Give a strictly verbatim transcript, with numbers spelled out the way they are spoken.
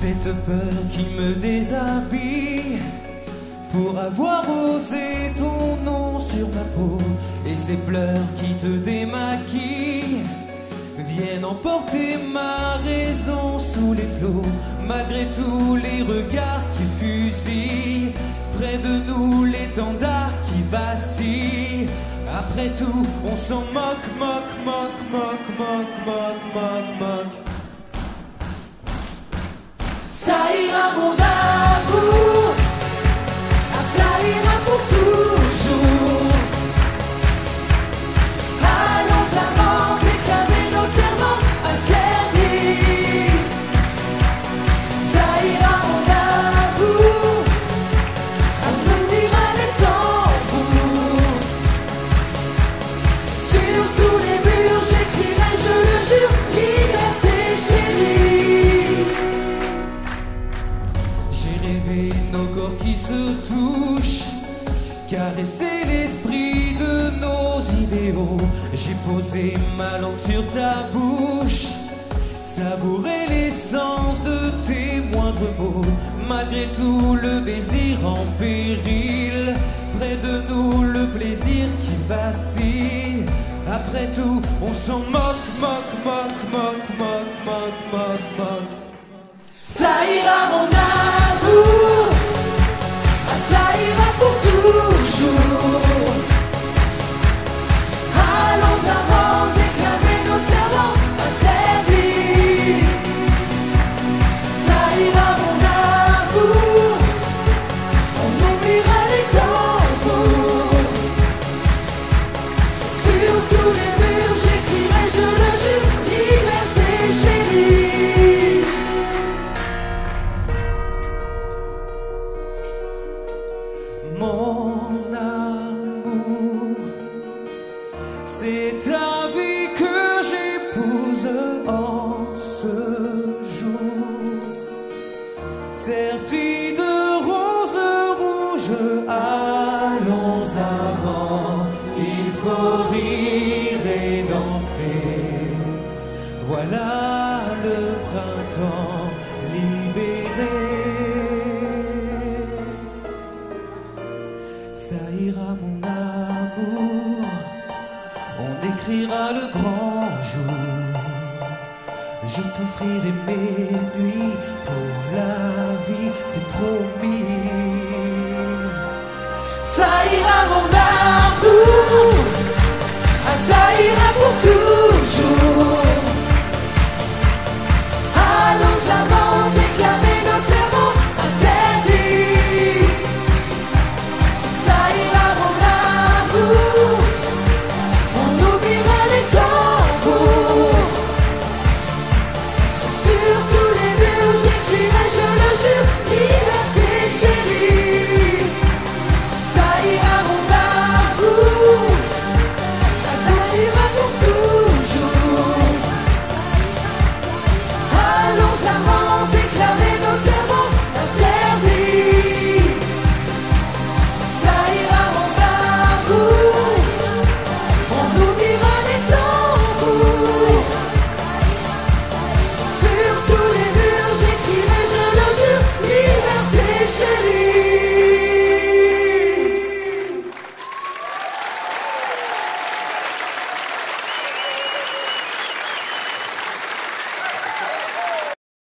Cette peur qui me déshabille pour avoir osé ton nom sur ma peau, et ces pleurs qui te démaquillent viennent emporter ma raison sous les flots. Malgré tous les regards qui fusillent, près de nous l'étendard qui vacille. Après tout, on s'en moque, moque, moque, moque, moque, moque, moque, moque. Ça ira mon amour, ah, ça ira pour toujours. Allons amants, déclamer nos serments interdits. Ça ira mon amour, affermira les tambours. Sur tous les murs j'écrirai, je le jure, liberté chérie. J'ai rêvé nos corps qui se touchent, caresser l'esprit de nos idéaux. J'ai posé ma langue sur ta bouche, savourer l'essence de tes moindres mots. Malgré tout le désir en péril, près de nous le plaisir qui vacille. Après tout, on s'en moque, moque, moque, moque, moque, moque, moque, moque. Ça ira mon amour, ah, ça ira pour toujours. Allons amants, déclamer nos serments interdits. Ça ira mon amour, on oubliera les tambours. Sur tous les murs j'écrirai, je le jure, liberté chérie. Mon amour, c'est ta vie que j'épouse en ce jour, sertie de roses rouges. Allons amants, il faut rire et danser. Voilà le printemps libéré. Ça ira mon amour, on écrira le grand jour. Je t'offrirai mes nuits pour